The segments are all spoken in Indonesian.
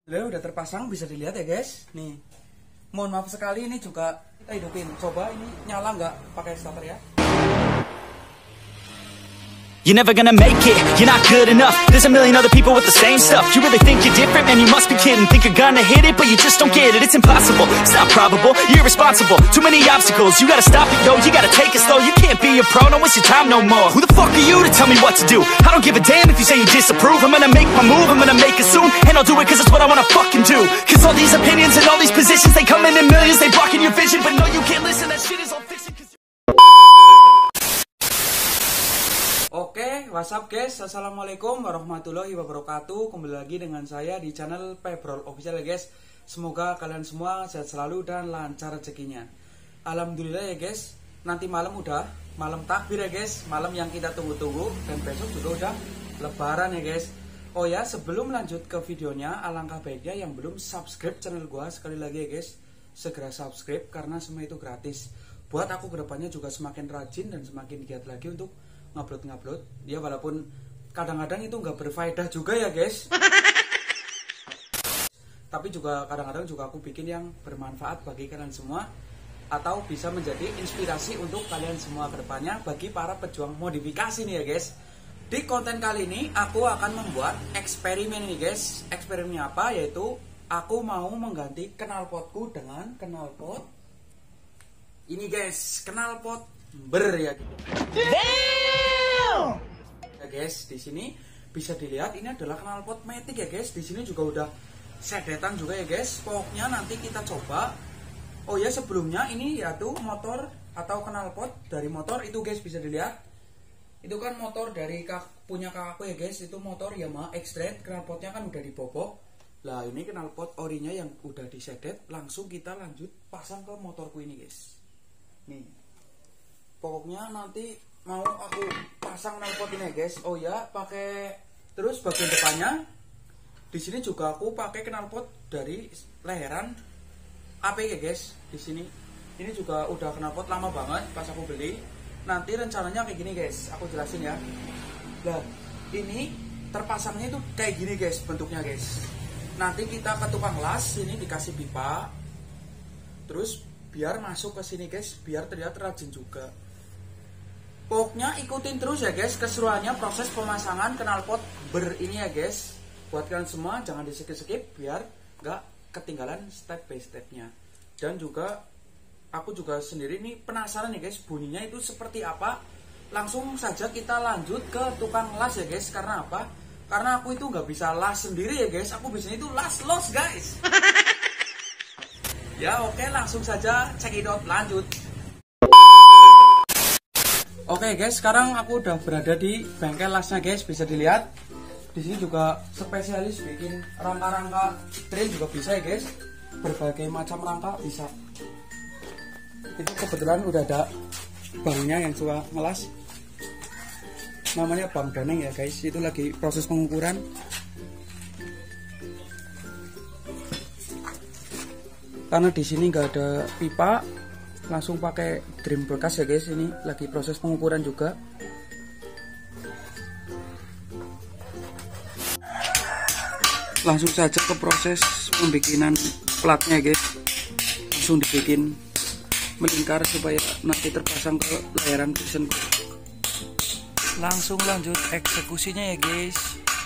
Udah terpasang, bisa dilihat ya guys. Nih, mohon maaf sekali ini juga kita hidupin. Coba ini nyala nggak pakai starter ya. You're never gonna make it, you're not good enough. There's a million other people with the same stuff. You really think you're different, man, you must be kidding. Think you're gonna hit it, but you just don't get it. It's impossible, it's not probable, you're irresponsible. Too many obstacles, you gotta stop it, yo. You gotta take it slow, you can't be a pro, don't waste your time no more. Who the fuck are you to tell me what to do? I don't give a damn if you say you disapprove. I'm gonna make my move, I'm gonna make it soon. And I'll do it cause it's what I wanna fucking do. Cause all these opinions and all these positions, they come in millions. They blocking your vision, but no, you can't listen. That shit is all fiction. Oke, what's up guys? Assalamualaikum warahmatullahi wabarakatuh. Kembali lagi dengan saya di channel Pebrol Official ya guys. Semoga kalian semua sehat selalu dan lancar rezekinya. Alhamdulillah ya guys. Nanti malam udah malam takbir ya guys. Malam yang kita tunggu-tunggu. Dan besok juga udah lebaran ya guys. Oh ya, sebelum lanjut ke videonya, alangkah baiknya yang belum subscribe channel gua, sekali lagi ya guys, segera subscribe karena semua itu gratis. Buat aku kedepannya juga semakin rajin dan semakin giat lagi untuk ngupload ya, walaupun kadang-kadang itu nggak berfaedah juga ya guys. Tapi juga kadang-kadang juga aku bikin yang bermanfaat bagi kalian semua, atau bisa menjadi inspirasi untuk kalian semua kedepannya bagi para pejuang modifikasi nih ya guys. Di konten kali ini aku akan membuat eksperimen nih guys. Eksperimennya apa? Yaitu aku mau mengganti knalpotku dengan knalpot ini guys, knalpot ber ya gitu. Ya guys, di sini bisa dilihat ini adalah knalpot matic ya guys. Di sini juga udah sedetan juga ya guys. Pokoknya nanti kita coba. Oh ya, sebelumnya ini yaitu motor atau knalpot dari motor itu guys, bisa dilihat. Itu kan motor dari punya kakakku ya guys. Itu motor Yamaha X-Trade, knalpotnya kan udah dipopok. Lah ini knalpot orinya yang udah disedet. Langsung kita lanjut pasang ke motorku ini guys. Nih, pokoknya nanti mau aku pasang knalpot ini ya guys. Oh ya, pakai terus bagian depannya. Di sini juga aku pakai knalpot dari leheran AP ya guys. Di sini ini juga udah knalpot lama banget pas aku beli. Nanti rencananya kayak gini guys, aku jelasin ya. Nah, ini terpasangnya itu kayak gini guys bentuknya guys. Nanti kita ke tukang las, ini dikasih pipa. Terus biar masuk ke sini guys, biar terlihat rajin juga. Pokoknya ikutin terus ya guys keseruannya proses pemasangan knalpot ber ini ya guys. Buat kalian semua jangan di skip biar nggak ketinggalan step by stepnya. Dan juga aku juga sendiri nih penasaran ya guys, bunyinya itu seperti apa. Langsung saja kita lanjut ke tukang las ya guys. Karena apa? Karena aku itu nggak bisa las sendiri ya guys. Aku biasanya itu las los guys. Ya oke, langsung saja cekidot lanjut. Oke guys, sekarang aku udah berada di bengkel lasnya guys, bisa dilihat. Di sini juga spesialis bikin rangka-rangka trail juga bisa ya guys. Berbagai macam rangka bisa. Itu kebetulan udah ada bangnya yang suka ngelas. Namanya bang Daneng ya guys. Itu lagi proses pengukuran. Karena di sini nggak ada pipa, langsung pakai drum bekas ya guys. Ini lagi proses pengukuran juga. Langsung saja ke proses pembikinan platnya guys. Langsung dibikin melingkar supaya nanti terpasang ke layaran cushion. Langsung lanjut eksekusinya ya guys.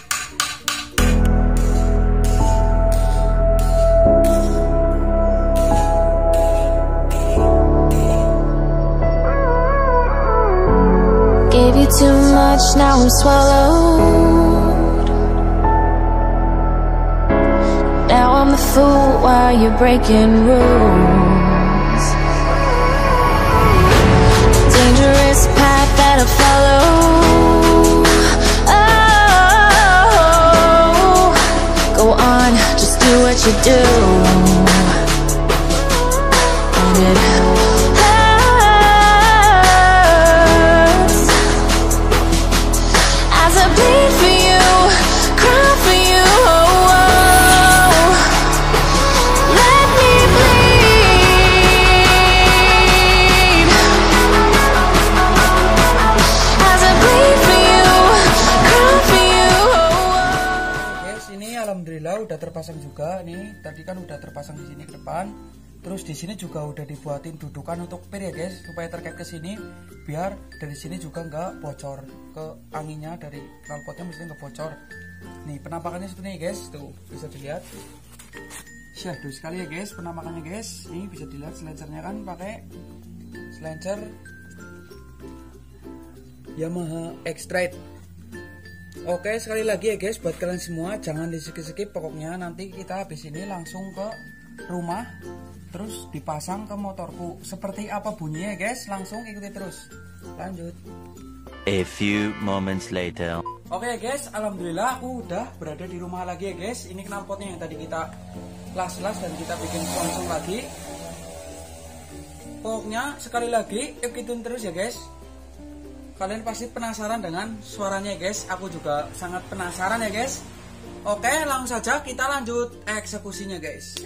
Gave you too much, now I'm swallowed. Now I'm the fool while you're breaking rules. Dangerous path that I follow. Oh, go on, just do what you do. And it bleed for you, cry for you, oh, oh. Let me bleed. As I bleed for you, cry for you, oh, oh. Guys, ini alhamdulillah udah udah terpasang juga nih. Tadi kan udah terpasang di sini ke depan. Terus di sini juga udah dibuatin dudukan untuk pir ya guys, supaya terkait ke sini biar dari sini juga nggak bocor ke anginnya dari knalpotnya, mesti nggak bocor. Nih penampakannya seperti ini guys, tuh bisa dilihat. Syahdu sekali ya guys penampakannya guys. Nih bisa dilihat selencernya kan pakai selencer Yamaha X-Trade. Oke, sekali lagi ya guys buat kalian semua jangan di skip pokoknya. Nanti kita habis ini langsung ke rumah terus dipasang ke motorku. Seperti apa bunyinya guys, langsung ikuti terus. Lanjut. A few moments later. Oke guys, alhamdulillah aku udah berada di rumah lagi ya guys. Ini knalpotnya yang tadi kita las-las dan kita bikin konsong lagi. Pokoknya sekali lagi ikutin terus ya guys. Kalian pasti penasaran dengan suaranya ya guys. Aku juga sangat penasaran ya guys. Oke, langsung saja kita lanjut eksekusinya guys.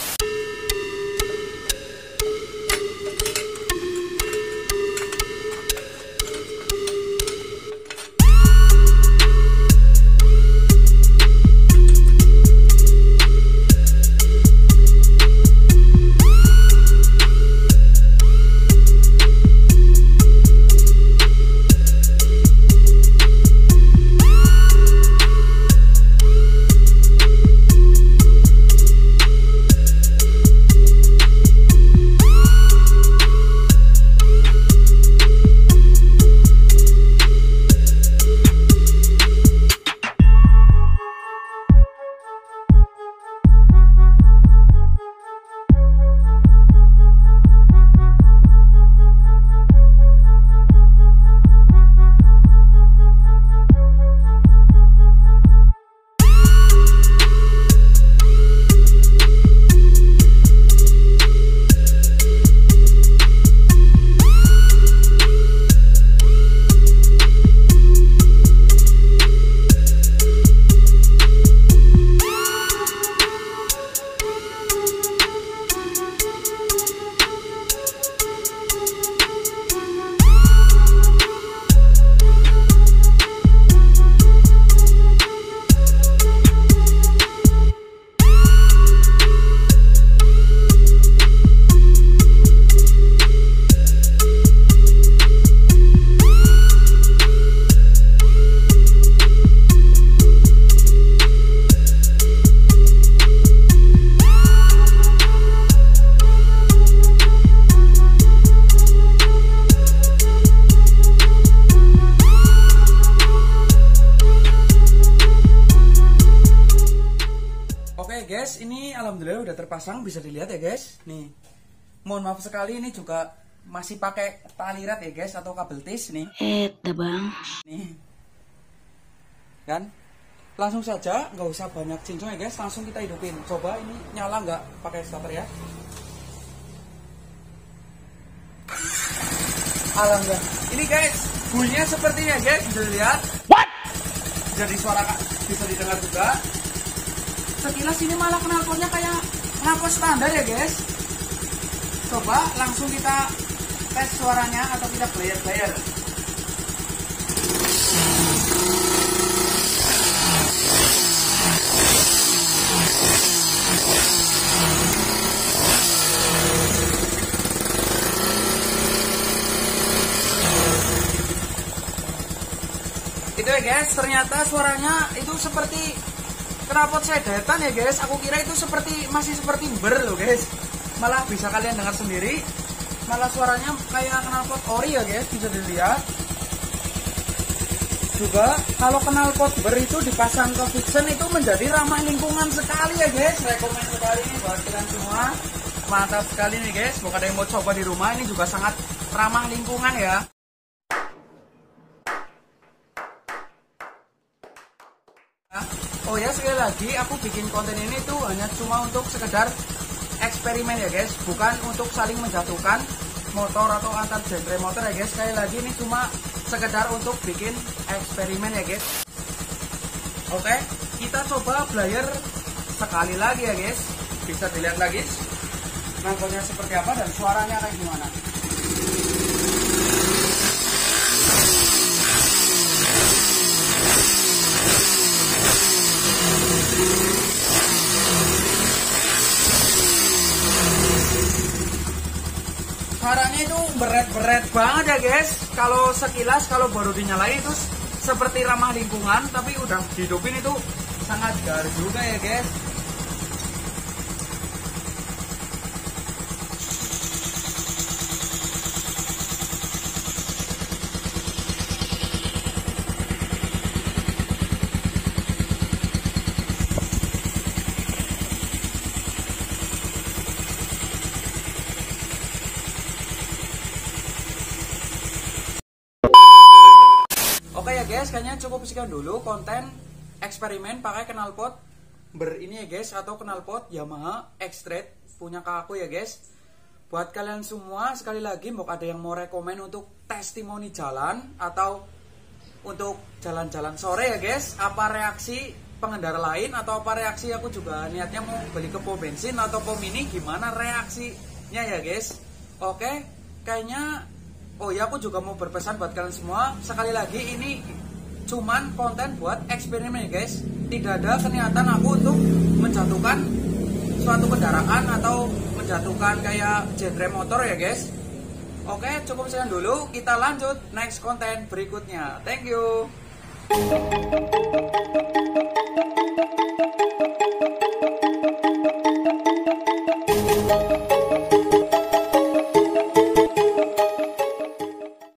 Guys, ini alhamdulillah udah terpasang, bisa dilihat ya guys. Nih, mohon maaf sekali ini juga masih pakai tali rat ya guys, atau kabel tis nih. Bang. Nih, kan? Langsung saja, nggak usah banyak cincong ya guys, langsung kita hidupin. Coba ini nyala nggak pakai starter ya? Alhamdulillah. Ini guys, bunyinya seperti ini ya guys, bisa dilihat. What? Jadi suara bisa didengar juga. Sekilas ini malah knalpotnya kayak knalpot standar ya guys. Coba langsung kita tes suaranya atau kita player. Itu ya guys, ternyata suaranya itu seperti knalpot sedetan ya guys. Aku kira itu masih seperti ber loh guys. Malah bisa kalian dengar sendiri. Malah suaranya kayak knalpot ori ya guys, bisa dilihat. Juga kalau knalpot ber itu dipasang ke fiction itu menjadi ramah lingkungan sekali ya guys. Rekomen sekali buat kalian semua. Mantap sekali nih guys. Buat ada yang mau coba di rumah, ini juga sangat ramah lingkungan ya. Oh ya, sekali lagi aku bikin konten ini tuh hanya cuma untuk sekedar eksperimen ya guys, bukan untuk saling menjatuhkan motor atau antar genre motor ya guys. Sekali lagi ini cuma sekedar untuk bikin eksperimen ya guys. Oke, kita coba player sekali lagi ya guys. Bisa dilihat lagi knalpotnya seperti apa dan suaranya kayak gimana. suaranya itu beret-beret banget ya guys. Kalau sekilas kalau baru dinyalain itu seperti ramah lingkungan, tapi udah dihidupin itu sangat gar juga ya guys. Oke ya guys, kayaknya cukup sekian dulu konten eksperimen pakai knalpot ini ya guys, atau knalpot Yamaha X-Trade punya kakakku ya guys. Buat kalian semua, sekali lagi mau ada yang mau rekomen untuk testimoni jalan atau untuk jalan-jalan sore ya guys, apa reaksi pengendara lain atau apa reaksi aku juga niatnya mau beli ke pom bensin atau pom mini, gimana reaksinya ya guys. Oke, kayaknya oh ya, aku juga mau berpesan buat kalian semua. Sekali lagi, ini cuman konten buat eksperimen ya guys. Tidak ada niatan aku untuk menjatuhkan suatu kendaraan atau menjatuhkan kayak genre motor ya guys. Oke, cukup sekian dulu. Kita lanjut next konten berikutnya. Thank you.